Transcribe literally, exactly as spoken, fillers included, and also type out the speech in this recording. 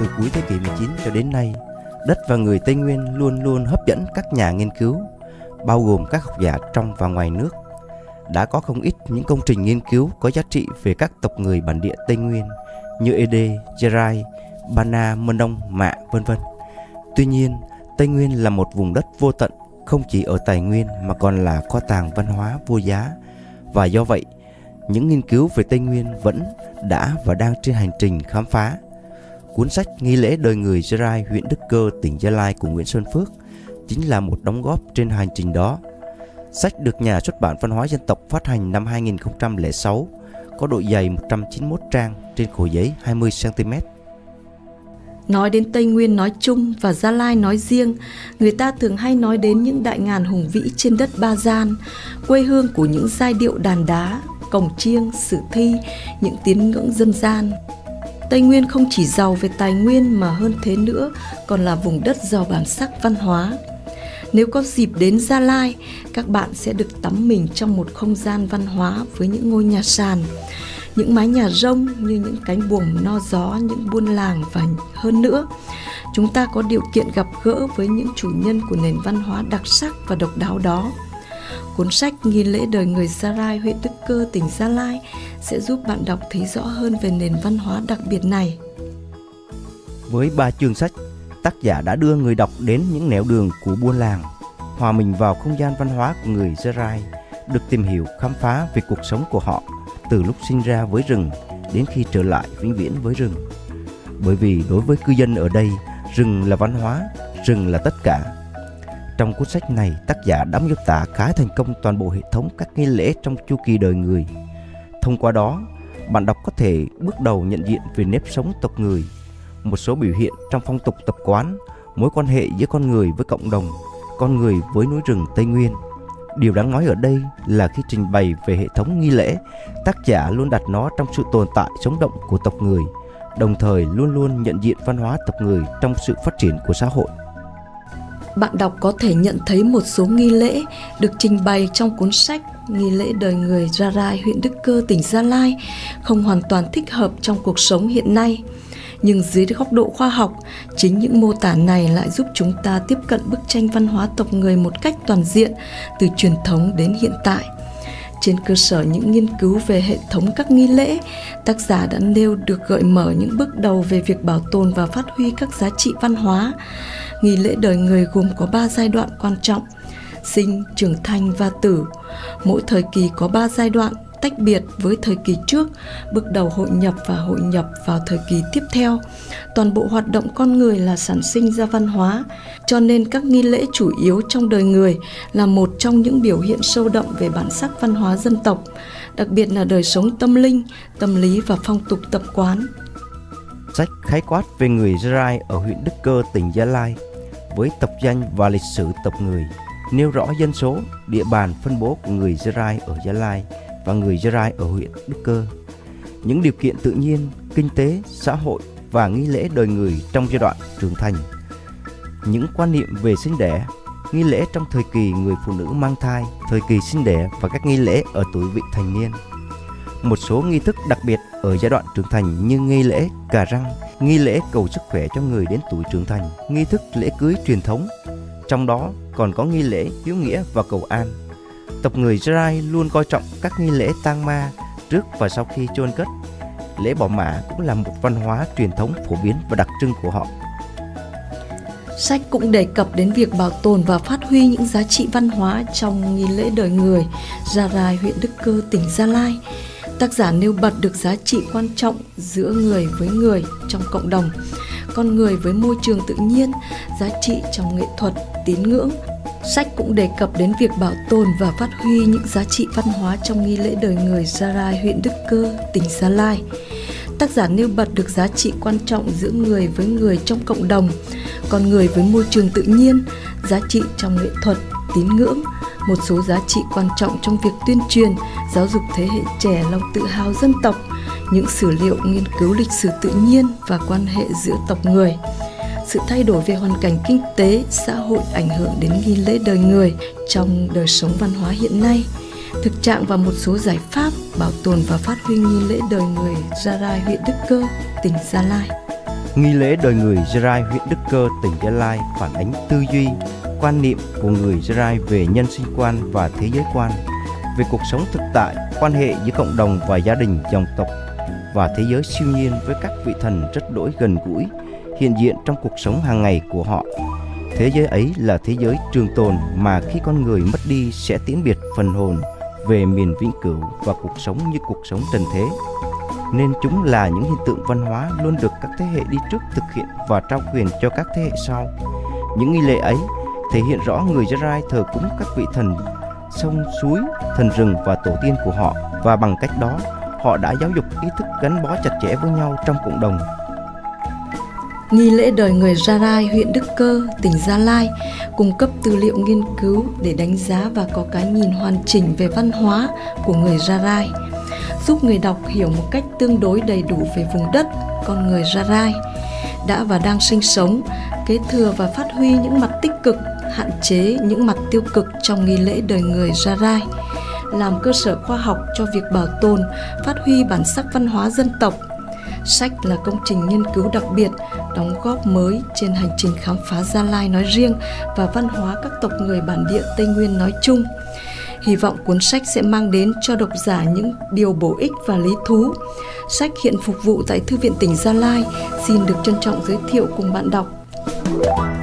Từ cuối thế kỷ mười chín cho đến nay, đất và người Tây Nguyên luôn luôn hấp dẫn các nhà nghiên cứu, bao gồm các học giả trong và ngoài nước. Đã có không ít những công trình nghiên cứu có giá trị về các tộc người bản địa Tây Nguyên như Ede, Gerai, Bana, Mân Ông, Mạ, vân vân. Tuy nhiên, Tây Nguyên là một vùng đất vô tận, không chỉ ở tài nguyên mà còn là kho tàng văn hóa vô giá. Và do vậy, những nghiên cứu về Tây Nguyên vẫn đã và đang trên hành trình khám phá. Cuốn sách Nghi lễ đời người Gerai, huyện Đức Cơ, tỉnh Gia Lai của Nguyễn Xuân Phước chính là một đóng góp trên hành trình đó. Sách được Nhà xuất bản Văn hóa Dân tộc phát hành năm hai nghìn không trăm lẻ sáu, có độ dày một trăm chín mươi mốt trang trên khổ giấy hai mươi xăng ti mét. Nói đến Tây Nguyên nói chung và Gia Lai nói riêng, người ta thường hay nói đến những đại ngàn hùng vĩ trên đất Ba Gian, quê hương của những giai điệu đàn đá, cồng chiêng, sử thi, những tín ngưỡng dân gian. Tây Nguyên không chỉ giàu về tài nguyên mà hơn thế nữa còn là vùng đất giàu bản sắc văn hóa. Nếu có dịp đến Gia Lai, các bạn sẽ được tắm mình trong một không gian văn hóa với những ngôi nhà sàn, những mái nhà rông như những cánh buồm no gió, những buôn làng và hơn nữa. Chúng ta có điều kiện gặp gỡ với những chủ nhân của nền văn hóa đặc sắc và độc đáo đó. Cuốn sách Nghi lễ đời người Gerai, huyện Đức Cơ, tỉnh Gia Lai sẽ giúp bạn đọc thấy rõ hơn về nền văn hóa đặc biệt này. Với ba chương sách, tác giả đã đưa người đọc đến những nẻo đường của buôn làng, hòa mình vào không gian văn hóa của người Gerai, được tìm hiểu, khám phá về cuộc sống của họ từ lúc sinh ra với rừng đến khi trở lại vĩnh viễn với rừng. Bởi vì đối với cư dân ở đây, rừng là văn hóa, rừng là tất cả. Trong cuốn sách này, tác giả đã miêu tả khá thành công toàn bộ hệ thống các nghi lễ trong chu kỳ đời người. Thông qua đó, bạn đọc có thể bước đầu nhận diện về nếp sống tộc người, một số biểu hiện trong phong tục tập quán, mối quan hệ giữa con người với cộng đồng, con người với núi rừng Tây Nguyên. Điều đáng nói ở đây là khi trình bày về hệ thống nghi lễ, tác giả luôn đặt nó trong sự tồn tại sống động của tộc người, đồng thời luôn luôn nhận diện văn hóa tộc người trong sự phát triển của xã hội. Bạn đọc có thể nhận thấy một số nghi lễ được trình bày trong cuốn sách Nghi lễ đời người Gerai, huyện Đức Cơ, tỉnh Gia Lai không hoàn toàn thích hợp trong cuộc sống hiện nay. Nhưng dưới góc độ khoa học, chính những mô tả này lại giúp chúng ta tiếp cận bức tranh văn hóa tộc người một cách toàn diện, từ truyền thống đến hiện tại. Trên cơ sở những nghiên cứu về hệ thống các nghi lễ, tác giả đã nêu được gợi mở những bước đầu về việc bảo tồn và phát huy các giá trị văn hóa. Nghi lễ đời người gồm có ba giai đoạn quan trọng: sinh, trưởng thành và tử. Mỗi thời kỳ có ba giai đoạn tách biệt với thời kỳ trước, bước đầu hội nhập và hội nhập vào thời kỳ tiếp theo. Toàn bộ hoạt động con người là sản sinh ra văn hóa, cho nên các nghi lễ chủ yếu trong đời người là một trong những biểu hiện sâu đậm về bản sắc văn hóa dân tộc, đặc biệt là đời sống tâm linh, tâm lý và phong tục tập quán. Sách khái quát về người Gerai ở huyện Đức Cơ, tỉnh Gia Lai với tộc danh và lịch sử tộc người, nêu rõ dân số, địa bàn phân bố của người Gerai ở Gia Lai và người Gerai ở huyện Đức Cơ, những điều kiện tự nhiên, kinh tế, xã hội và nghi lễ đời người trong giai đoạn trưởng thành, những quan niệm về sinh đẻ, nghi lễ trong thời kỳ người phụ nữ mang thai, thời kỳ sinh đẻ và các nghi lễ ở tuổi vị thành niên. Một số nghi thức đặc biệt ở giai đoạn trưởng thành như nghi lễ cà răng, nghi lễ cầu sức khỏe cho người đến tuổi trưởng thành, nghi thức lễ cưới truyền thống, trong đó còn có nghi lễ hiếu nghĩa và cầu an. Tộc người Gerai luôn coi trọng các nghi lễ tang ma trước và sau khi chôn cất. Lễ bỏ mả cũng là một văn hóa truyền thống phổ biến và đặc trưng của họ. Sách cũng đề cập đến việc bảo tồn và phát huy những giá trị văn hóa trong nghi lễ đời người Gerai, huyện Đức Cơ, tỉnh Gia Lai. Tác giả nêu bật được giá trị quan trọng giữa người với người trong cộng đồng, con người với môi trường tự nhiên, giá trị trong nghệ thuật, tín ngưỡng. Sách cũng đề cập đến việc bảo tồn và phát huy những giá trị văn hóa trong nghi lễ đời người Gerai, huyện Đức Cơ, tỉnh Gia Lai. Tác giả nêu bật được giá trị quan trọng giữa người với người trong cộng đồng, con người với môi trường tự nhiên, giá trị trong nghệ thuật, tín ngưỡng, một số giá trị quan trọng trong việc tuyên truyền, giáo dục thế hệ trẻ lòng tự hào dân tộc, những sử liệu nghiên cứu lịch sử tự nhiên và quan hệ giữa tộc người, sự thay đổi về hoàn cảnh kinh tế, xã hội ảnh hưởng đến nghi lễ đời người trong đời sống văn hóa hiện nay, thực trạng và một số giải pháp bảo tồn và phát huy nghi lễ đời người Gerai, huyện Đức Cơ, tỉnh Gia Lai. Nghi lễ đời người Gia Rai, huyện Đức Cơ, tỉnh Gia Lai phản ánh tư duy, quan niệm của người Gia Rai về nhân sinh quan và thế giới quan, về cuộc sống thực tại, quan hệ giữa cộng đồng và gia đình, dòng tộc và thế giới siêu nhiên với các vị thần rất đỗi gần gũi, hiện diện trong cuộc sống hàng ngày của họ. Thế giới ấy là thế giới trường tồn mà khi con người mất đi sẽ tiễn biệt phần hồn về miền vĩnh cửu và cuộc sống như cuộc sống trần thế. Nên chúng là những hiện tượng văn hóa luôn được các thế hệ đi trước thực hiện và trao quyền cho các thế hệ sau. Những nghi lễ ấy thể hiện rõ người Gia Rai thờ cúng các vị thần sông, suối, thần rừng và tổ tiên của họ, và bằng cách đó họ đã giáo dục ý thức gắn bó chặt chẽ với nhau trong cộng đồng. Nghi lễ đời người Gia Rai, huyện Đức Cơ, tỉnh Gia Lai cung cấp tư liệu nghiên cứu để đánh giá và có cái nhìn hoàn chỉnh về văn hóa của người Gia Rai, giúp người đọc hiểu một cách tương đối đầy đủ về vùng đất, con người Gia Rai đã và đang sinh sống, kế thừa và phát huy những mặt tích cực, hạn chế những mặt tiêu cực trong nghi lễ đời người Gia Rai, làm cơ sở khoa học cho việc bảo tồn, phát huy bản sắc văn hóa dân tộc. Sách là công trình nghiên cứu đặc biệt, đóng góp mới trên hành trình khám phá Gia Lai nói riêng và văn hóa các tộc người bản địa Tây Nguyên nói chung. Hy vọng cuốn sách sẽ mang đến cho độc giả những điều bổ ích và lý thú. Sách hiện phục vụ tại Thư viện tỉnh Gia Lai, xin được trân trọng giới thiệu cùng bạn đọc.